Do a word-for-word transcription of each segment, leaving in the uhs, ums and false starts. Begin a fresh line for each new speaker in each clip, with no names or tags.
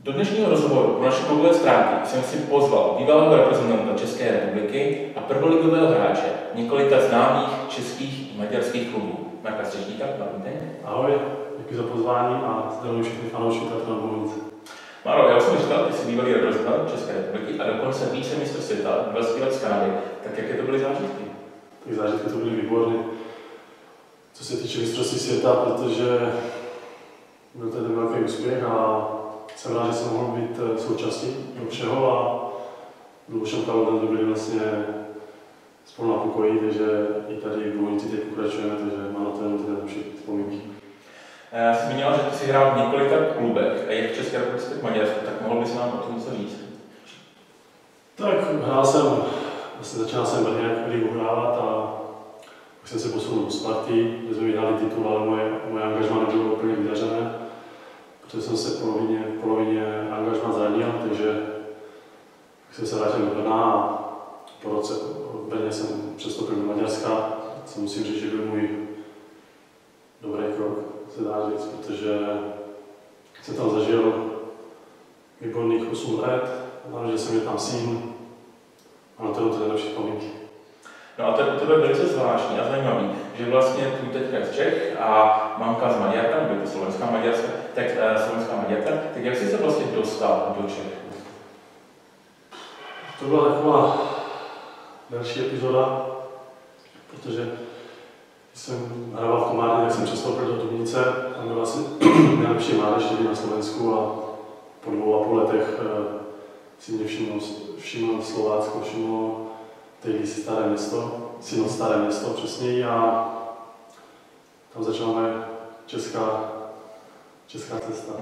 Do dnešního rozhovoru pro naše webové stránky jsem si pozval bývalého reprezentanta České republiky a prvoligového hráče několika známých českých i maďarských klubů. Marka Střešníka, Martin.
Ahoj, děkuji za pozvání a zdravím všechny fanoušky Tatranu Bohunice.
Maro, já jsem říkal, ty jsi bývalý reprezentant České republiky a dokonce více mistr světa, dvacet let z Kanady. Tak jaké to byly zážitky?
Tak zážitky to byly výborné. Co se týče mistrovství světa, protože byl to ten velký úspěch a jsem rád, že jsem mohl být součástí do všeho a Lubošem Kalodem byli vlastně spolu na pokoji, takže i tady v Bohunici teď pokračujeme, takže mám na to jenom ty nejlepší vzpomínky.
Já jsem zmínila, že ty jsi hrál v několika klubech, a jak v České republice, tak v Maďarsku, tak mohl bys nám o tom něco říct?
Tak hrál jsem, vlastně začínal jsem Brně ligu hrávat a pak jsem se posunul do Sparty, kde jsme vyhráli titul, ale moje, moje angažmá nebylo úplně vydařené, protože jsem se v polovině, polovině angažmá zranil, takže jsem se vrátil do Brna a po roce v Brně jsem přestoupil do Maďarska, co musím říct, že byl můj dobrý krok, se dá říct, protože jsem tam zažil výborných osm let, že jsem měl tam syn a na to to nejlepší vzpomínky.
No a to je u tebe velice zvláštní a zajímavý, že vlastně tu teďka z Čech a mamka z Maďarka, nebo je to slovenská Maďarska, tak uh, slovenská Maďarka, tak jak jsi se vlastně dostal do Čech?
To byla taková další epizoda, protože když jsem hrával v Komárně, tak jsem přestoupil do Dubnice, tam byl vlastně nejlepší mládež na Slovensku a po dvou a půl letech uh, si mě všiml, všiml Slovácko, všiml tehdy si Staré město, syno Staré město přesněji a tam začala moje česká, česká cesta.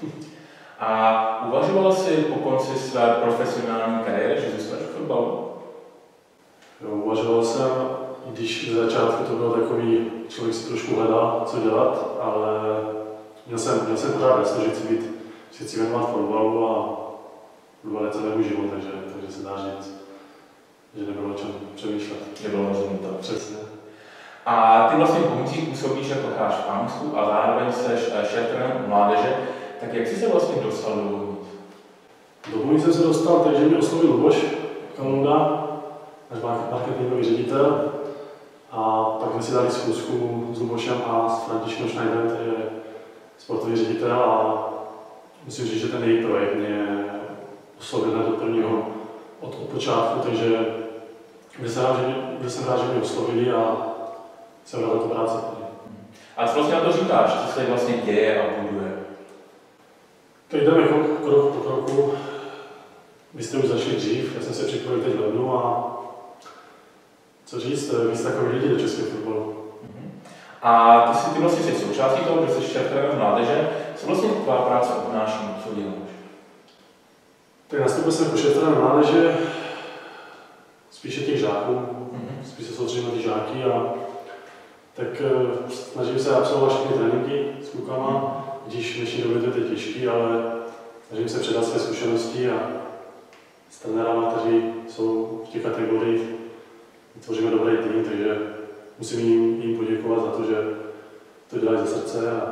A uvažoval jsi po konci své profesionální kariéry, že zůstaneš v fotbalu?
Jo, uvažoval jsem, i když v začátku to bylo takový, člověk si trošku hledal, co dělat, ale měl jsem, měl jsem pořád jasno, že chci být, že chci věnovat fotbalu a fotbal je celý můj život, takže, takže se dá říct, že nebylo o čem přemýšlet.
Nebylo rozhodnuto.
Přesně.
A ty vlastně v Bohunicích působíš jako hráč v Amsku a zároveň jsi šéftrem mládeže, tak jak jsi se vlastně dostal do Bohunic?
Do Bohunic jsem se dostal, takže mě oslovil Luboš Kalunda, náš marketingový ředitel. A pak jsme si dali schůzku s Lubošem a s Františkem Schneiderem, který je sportovní ředitel a musím říct, že ten jejich projekt mě oslovil do prvního od, od počátku, takže byl jsem rád, že mě, byl jsem rád, že mě oslovili a jsem rád za tu práci.
A co vlastně na to říkáš, co se vlastně děje a buduje?
Tak jdeme krok, krok po kroku. Vy jste už začali dřív, já jsem se připojil teď v lednu a co říct, víc takových lidí do českého fotbalu.
A ty, si, ty vlastně jsi součástí toho, že jsi šéftrem mládeže, co vlastně tvá práce obnáší, co děláš?
Tak nastoupil jsem jako šéftrem mládeže, spíše těch žáků, mm-hmm. spíš se soustředím na ty žáky a tak uh, snažím se absolvovat všechny tréninky s klukama, když v dnešní době to je těžký, ale snažím se předat své zkušenosti a s trenérama, kteří jsou v těch kategoriích, vytvoříme dobrý tým, takže musím jim, jim poděkovat za to, že to dělají ze srdce. A,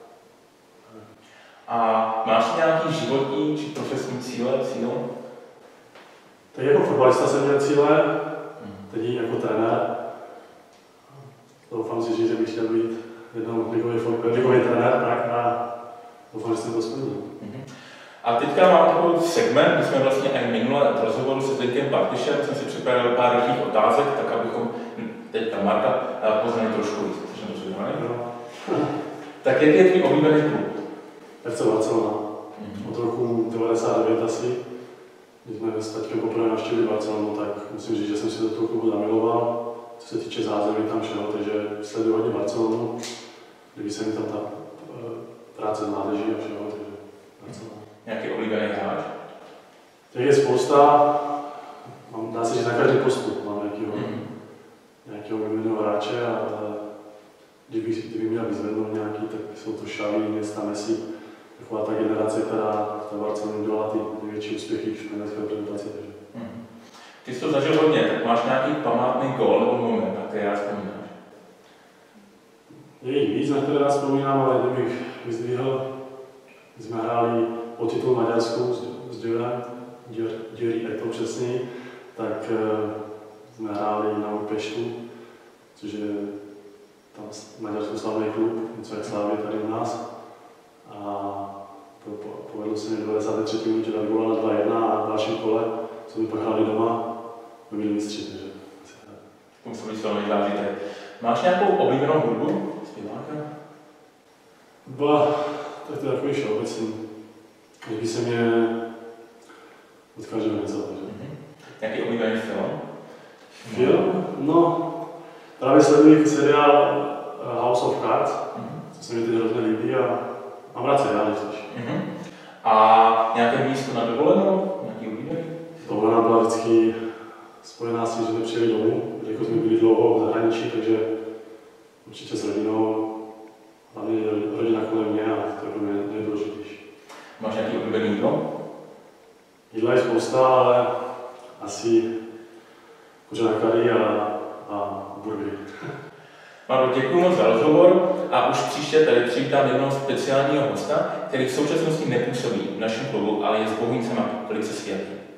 a máš nějaký životní či profesní cíle, cíl?
tak jako fotbalista jsem měl cíle, teď jako trenér. Doufám si říct, že bych chtěl být jednou ligový, ligový trenér, tak a doufám, že jsem to splnil.
Mm-hmm. A teďka mám takový segment, kdy jsme vlastně i minule v rozhovoru se Zdeňkem Bartyšem, jsem si připravil pár rychlých otázek, tak abychom teď ta Marka poznali trošku víc.
No.
Tak jaký je tvůj oblíbený klub?
F C Barcelona. Mm-hmm. Od roku devadesát devět asi, když jsme s taťkem poprvé navštívili Barcelonu, tak musím říct, že jsem si do toho klubu zamiloval, co se týče zázemí tam všeho, takže sleduju hodně Barcelonu, kdyby se mi tam ta práce z mládeží a všeho, takže Barcelona.
Nějaký oblíbený hráč?
Těch je spousta, mám, dá se říct na každý postup, mám nějakýho, mm. nějakého oblíbeného hráče, ale kdyby, kdyby měl vyzvednout nějaký, tak jsou to Xavi, Iniesta, Messi, taková ta generace, která v Barceloně dělala ty největší úspěchy v španělské reprezentaci.
Mm. Ty jsi to zažil hodně, tak máš nějaký památný gól nebo moment, na který já vzpomínáš?
Je jich víc, na které já vzpomínám, ale kdybych vyzdvihl, když jsme hráli o titul v Maďarsku s Dürrem, Győri Eto přesněji, tak jsme hráli na Újpeštu, což je tam maďarský slavný klub, něco jak Slavie tady u nás. A to povedlo se mi v devadesát třetí minutě dát góla na dva jedna a v dalším kole jsme pak hráli doma, my byli mistři, takže asi tak.
To musí být velmi zážitek. Máš nějakou oblíbenou hudbu? Zpěváka?
Ba, tak to je takový všeobecný. Líbí se mě od každého něco.
Mm-hmm. Jaký oblíbený film?
Film? No, právě sleduji seriál House of Cards, mm-hmm. co se mi teď hrozně líbí a mám rád seriály spíš.
Mm-hmm. A nějaké místo na dovolenou? Nějaký oblíbený?
Dovolená byla vždycky spojená s tím, že jsme přijeli domů, jako jsme byli dlouho v zahraničí, takže určitě s rodinou, hlavně rodina kolem mě a to je pro mě nejdůležitější.
Máš nějaký oblíbený jídlo?
Jídla je spousta, ale asi kořená curry a, a burgery.
Mardo, děkuji moc za rozhovor a už příště tady přivítám jednoho speciálního hosta, který v současnosti nepůsobí v našem klubu, ale je s Bohumíncema velice světlý.